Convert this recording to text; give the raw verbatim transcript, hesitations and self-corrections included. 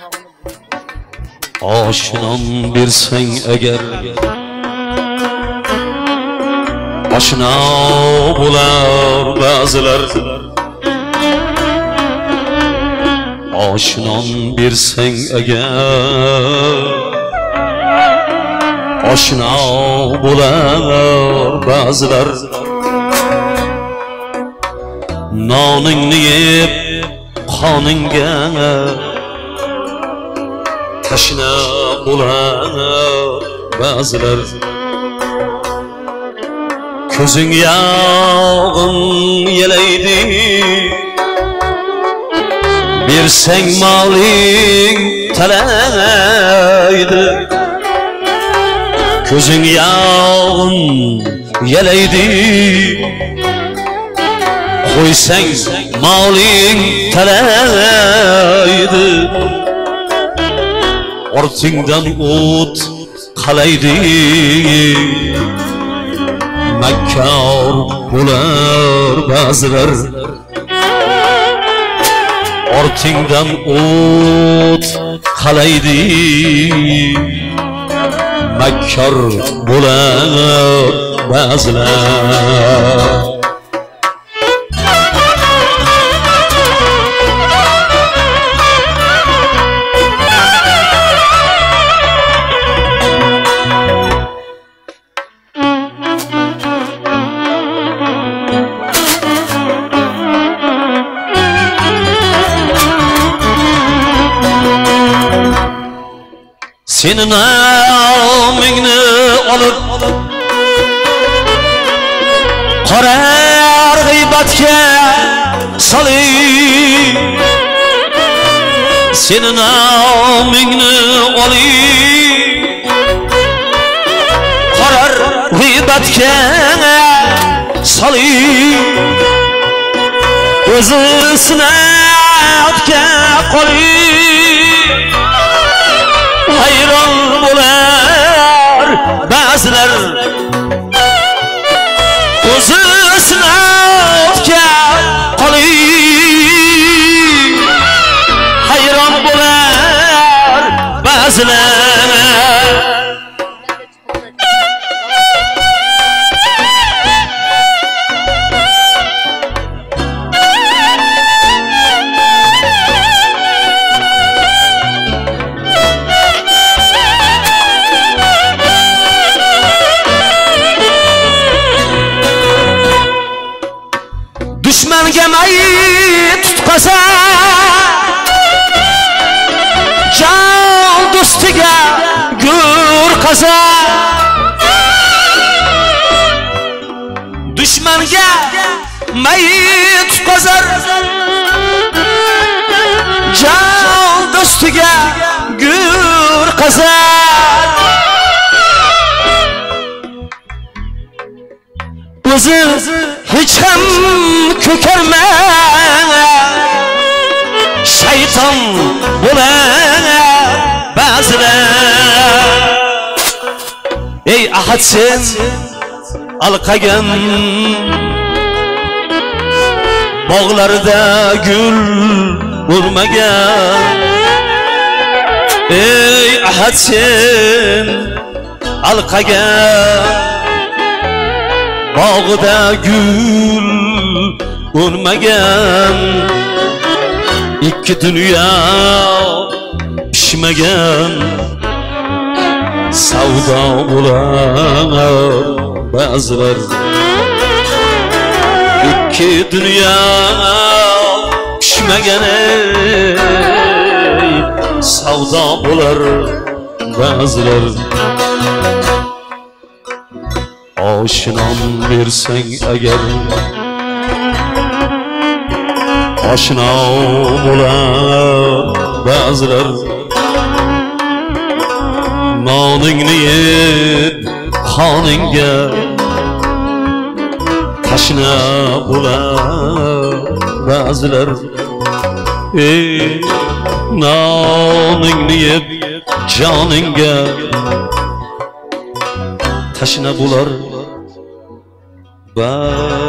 Oshnon bersang agar oshno bo'lar ba'zilar. Oshnon bersang agar oshno bo'lar ba'zilar. Noningni yeb qoningga tashna bo'lar ba'zilar. Ko'zing yog'in yelaydi, bersang moling talaydi. Ko'zing yog'in yelaydi, qo'ysang moling talaydi. Ortingdan o't qalaydi, makkor bo'lar ba'zilar. Ortingdan o't qalaydi, makkor bo'lar ba'zilar. Senin namingni olib qarar g'iybatga solib. Senin namingni olib qarar g'iybatga solib. O'zi sinatga qolib hayron bo'lar ba'zilar. O'zi sinatga qolib hayron bo'lar ba'zilar. Düşmanga mayit tutqasa, jon do'stiga gur qasa. Düşmanga mayit tutqazar, jon do'stiga gur qazar. O'zi hech ham ko'karma, shayton bo'lar ba'zilar. Ey ahad sen alqagan bog'larda gul bo'lmagan. Ey ahad sen alqagan bog'da gul o'rmagan. Ikki dunyo pishmagan savdo bo'lar ba'zilar. Ikki dunyo pishmagan savdo bo'lar ba'zilar. Oshnon bersang agar oshno bo'lar ba'zilar. Noningni yeb qoningga tashna bo'lar ba'zilar. Ey noningni yeb joningga tashna bo'lar ba'zilar.